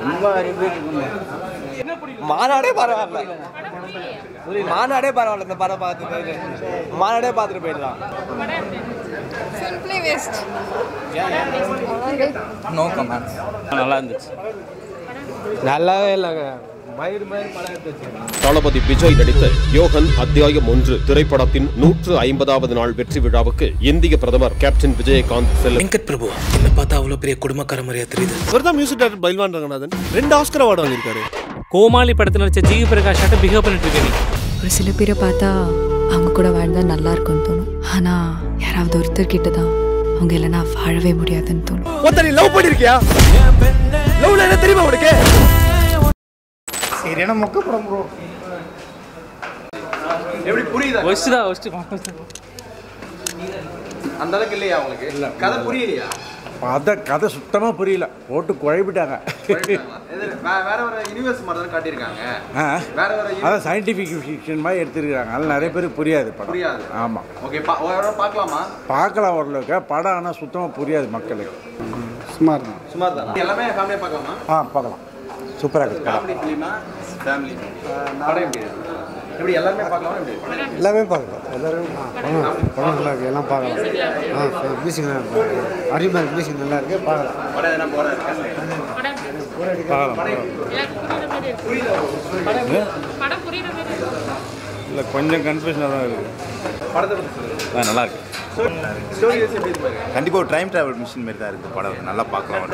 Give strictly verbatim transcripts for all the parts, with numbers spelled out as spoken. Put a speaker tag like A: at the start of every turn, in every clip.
A: ரொம்ப மாநாடே பரவாயில்ல மாநாடே பரவாயில்ல இந்த படம் பார்த்துட்டு மாநாடே பார்த்துட்டு போயிடலாம். No comments. நல்லா இருந்துச்சு. நல்லாவே இல்லைங்க.
B: தளபதி விஜய் நடித்த யோகன் அத்தியாயம் ஒன்று திரைப்படத்தின் நூற்று ஐம்பதாவது நாள் வெற்றி விழாவுக்கு இந்திய பிரதமர் கேப்டன் விஜயகாந்த் செல்லும்.
C: வெங்கட் பிரபு என்ன பார்த்தா அவ்வளவு பெரிய குடும்பக்கார மாதிரியா தெரியுது.
D: இவர்தான் மியூசிக் டைரக்டர் பைல்வான் ரங்கநாதன். ரெண்டு ஆஸ்கர் அவார்டு வாங்கியிருக்காரு.
C: கோமாளி படத்தில் நடிச்ச ஜிவி பிரகாஷ் ஆட்ட பிஹேவ் பண்ணிட்டு இருக்கேன்.
E: ஒரு சில பேரை பார்த்தா அவங்க கூட வாழ்ந்தா நல்லா இருக்கும்னு தோணும். ஆனா யாராவது ஒருத்தர் கிட்ட தான் அவங்க இல்லைன்னா வாழவே முடியாதுன்னு தோணும்.
D: ஒருத்தர் லவ் பண்ணிருக்கியா? லவ்ல என்ன தெரியுமா உனக்கு?
A: சரியான மொக்க படம் ப்ரோ. எப்படி புரியுதா?
C: ஒஸ்டா ஒஸ்ட்
A: அந்த அளவுக்கு இல்லையா உங்களுக்கு? இல்ல கதை புரியலையா?
F: அத கதை சுத்தமா புரியல. போட்டு குழப்பிட்டாங்க.
A: வேற வேற யூனிவர்ஸ் மாதிரி தான் காட்டியிருக்காங்க. வேற வேற
F: அதான் சயின்டிஃபிக் ஃபிக்ஷன் மாதிரி எடுத்துருக்காங்க. அதனால நிறைய பேருக்கு புரியாது படம்.
A: புரியாது.
F: ஆமா.
A: ஓகே பார்க்கலாமா?
F: பார்க்கலாம் ஓரளவுக்கு. படம் ஆனால் சுத்தமாக புரியாது மக்களுக்கு.
D: சுமார் தான்.
A: சுமார் தான். எல்லாமே ஃபேமிலியாக பார்க்கலாமா?
F: ஆ பார்க்கலாம். சூப்பராக இருக்குது.
A: ஃபேமிலி ஃபிலிமா? ஃபேமிலி படம் எப்படி எப்படி எல்லாருமே பார்க்கலாமா? எப்படி
D: எல்லாமே பார்க்கலாம். எல்லாரும் படம் நல்லா இருக்குது. எல்லாம் பார்க்கலாம். ஆ மியூசிக் நல்லா இருக்கு. அரிமல் மியூசிக் நல்லா இருக்கு. பார்க்கலாம்.
A: படம் என்ன படம் இருக்கு?
D: இல்லை கொஞ்சம் கன்ஃபியூஷனாக தான் இருக்குது.
A: படத்தை பற்றி சொல்லுங்கள்.
G: நல்லா இருக்கு. கண்டிப்பாக ஒரு டைம் ட்ராவல் மிஷின் மாதிரி தான் இருக்குது படம். நல்லா பார்க்கலாம்.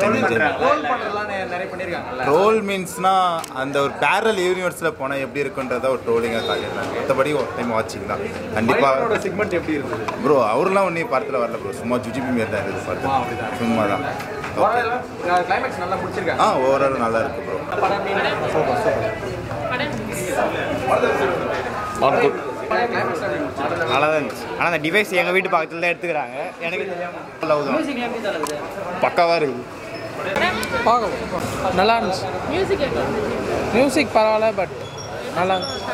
G: ட்ரோல் மீன்ஸ்னா அந்த ஒரு பேரல் யூனிவர்ஸில் போனால் எப்படி இருக்குன்றத ஒரு ட்ரோலிங்காக காட்டிடுறாங்க. மற்றபடி ஒரு டைம் வாட்சிங் தான். கண்டிப்பாக
A: செக்மெண்ட் எப்படி இருக்குது
G: ப்ரோ? அவரெல்லாம் ஒன்றும் படத்தில் வரல ப்ரோ. சும்மா ஜுஜிபி மாரி தான் இருக்குது படத்தில். சும்மா தான்.
A: கிளைமேக்ஸ் நல்லா பிடிச்சிருக்காங்க.
G: ஆ ஓவரால் நல்லா இருக்குது ப்ரோ.
A: நல்லா தான் இருந்துச்சு. ஆனால் அந்த டிவைஸ் எங்கள் வீட்டு பக்கத்தில் தான் எடுத்துக்கிறாங்க. எனக்கு பக்காவாக இருக்குது.
C: பார்க்கலாம். நல்லா இருந்துச்சு. மியூசிக் பரவாயில்ல. பட் நல்லா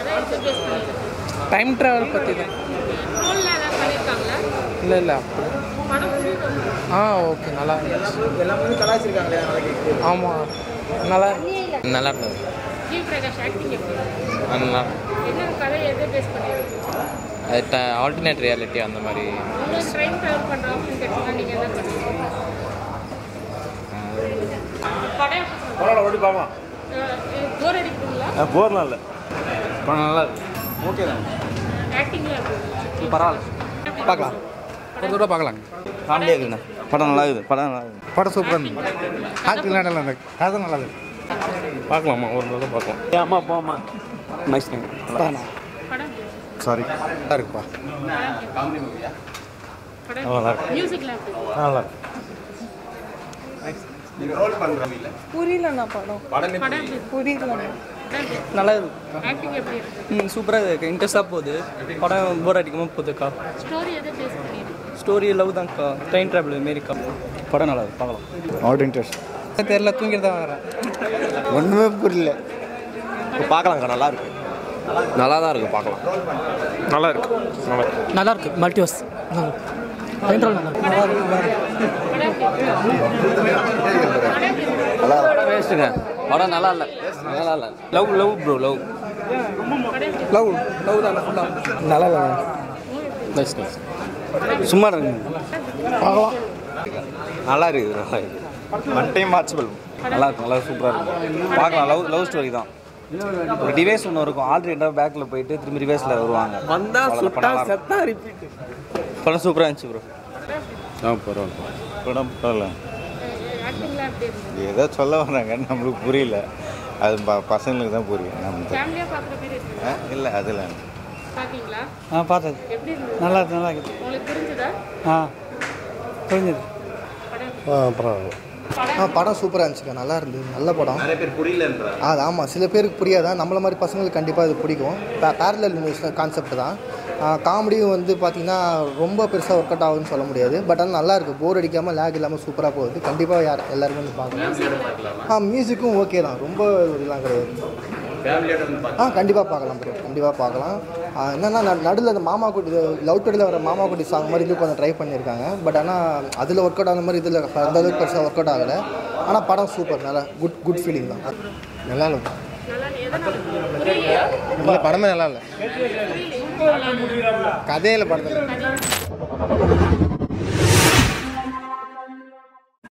C: டைம் ட்ராவல் பற்றி தான். இல்லை இல்லை ஆ ஓகே நல்லா இருந்துச்சு.
A: எல்லாமே கலாச்சிருக்காங்களே.
C: ஆமாம் நல்லா
G: நல்லா இருந்தது. நல்லா அது ஆல்டர்னேட் ரியாலிட்டி அந்த மாதிரி.
F: ஓடி பார்க்கலாம். போர்லாம் இல்லை.
A: படம் நல்லா இருக்கு. ஓகே தான். பரவாயில்ல பார்க்கலாம். ஒரு தடவை பார்க்கலாங்க.
G: ஃபேமிலியாக இருக்குண்ணா. படம் நல்லா இருக்குது. படம் நல்லா இருக்குது.
D: படம் சூப்பராக இருந்துச்சு. ஆக்டிங் நல்லா இருக்கு. கதை நல்லா இருக்கு.
G: பார்க்கலாமா? ஒரு நாள் பார்க்கலாம்.
A: ஆமா போமா. Nice thing.
D: சாரி நல்லா இருக்குப்பா.
A: காமெடி மூவியா?
D: நல்லா இருக்கு.
H: மியூசிக்லாம்
D: நல்லா இருக்கு.
A: நீங்க ரோல் பண்றீங்க இல்ல?
H: புரியலண்ணா படம்.
A: படம்
H: புரியல.
C: நல்லா இருக்கு.
H: ஆக்டிங் எப்படி இருக்கு?
C: ம் சூப்பராக இருக்குது. இன்ட்ரெஸ்டாக போகுது. படம் போர் அடிக்காமல் போகுதுக்கா.
H: ஸ்டோரி எதை பேஸ் பண்ணிருக்கு?
C: ஸ்டோரி லவ் தான்க்கா. ட்ரெயின் ட்ராவல் மாரிக்கா. படம் நல்லா இருக்கு. பார்க்கலாம்.
D: ஆல் இன்ட்ரெஸ்ட்
C: தெரியல தூங்கிட்டு தான் வரேன்.
D: ஒன்றுமே புரியல.
A: பார்க்கலாங்க. நல்லா இருக்கு. நல்லா தான் இருக்கு. பார்க்கலாம்.
C: நல்லா இருக்கு. நல்லா இருக்கு. மல்டிவர்ஸ் ட்ரெயின் ட்ராவல் நல்லா
A: படம் வேஸ்ட்டுங்க. படம் நல்லா இல்லை. நல்லா இல்லை. Love love bro love
C: love love தான் ஃபுல்லாக
D: நல்லா இல்லை.
A: Nice nice. சும்மா இருக்கு.
D: பார்க்கலாம்.
A: நல்லா இருக்குது. நல்லா இருக்குது. One time watchable. நல்லா இருக்கும். நல்லா சூப்பராக இருக்கும். பார்க்கலாம். லவ் லவ் ஸ்டோரி தான். ஒரு டிவைஸ் ஒன்று இருக்கும். ஆல்ரெடி பேக்கில் போயிட்டு திரும்பி ரிவைஸில் வருவாங்க.
C: வந்தால் சுட்டா செத்தா ரிப்பீட்.
A: படம் சூப்பராக இருந்துச்சு ப்ரோ.
D: ஆ பரவாயில்ல. படம் பரவாயில்ல.
H: ஆக்டிங்லாம் எப்படி இருக்கு?
G: ஏதோ சொல்ல வராங்க நம்மளுக்கு புரியல. அது ப பசங்களுக்கு தான் புரியும். நம்ம
H: ஃபேமிலியா பார்க்குற மாதிரி இருக்கு.
G: இல்லை அதில்
H: பாத்தீங்களா?
C: ஆ பார்த்தது.
H: எப்படி இருந்தது?
C: நல்லா இருக்கு. நல்லா இருக்குது.
H: உங்களுக்கு புரிஞ்சுதா?
C: ஆ புரிஞ்சுது.
D: ஆ பரவாயில்ல.
I: ஆ படம் சூப்பராக இருந்துச்சுக்கா. நல்லா இருந்தது. நல்ல படம்.
A: நிறைய பேர் புரியலன்ற.
I: ஆ ஆமாம். சில பேருக்கு புரியாதான். நம்மள மாதிரி பசங்களுக்கு கண்டிப்பாக இது பிடிக்கும். பேரலல் கான்செப்ட் தான். காமெடியும் வந்து பார்த்திங்கன்னா ரொம்ப பெருசாக ஒர்க் அவுட் ஆகுதுன்னு சொல்ல முடியாது. பட் ஆனால் நல்லாயிருக்கு. போர் அடிக்காமல் லேக் இல்லாமல் சூப்பராக போகுது. கண்டிப்பாக யார் எல்லாருமே வந்து பார்க்கலாம். ஆ மியூசிக்கும் ஓகே தான். ரொம்ப இதெல்லாம் கிடையாது. ஆ கண்டிப்பாக பார்க்கலாம் ப்ரோ, கண்டிப்பாக பார்க்கலாம். என்னென்னா நடுவில் அந்த மாமா குட்டி லவ் டுடேல வர மாமா குட்டி சாங் மாதிரி இது கொஞ்சம் ட்ரை பண்ணியிருக்காங்க. பட் ஆனால் அதில் ஒர்க் அவுட் ஆன மாதிரி இதில் அந்த அளவுக்கு பெருசாக ஒர்க் அவுட் ஆகலை. ஆனால் படம் சூப்பர், நல்லா குட் குட் ஃபீலிங் தான்.
J: நல்லா இல்லை இல்லை, படமே நல்லா இல்லை, கதையில் படத்தில்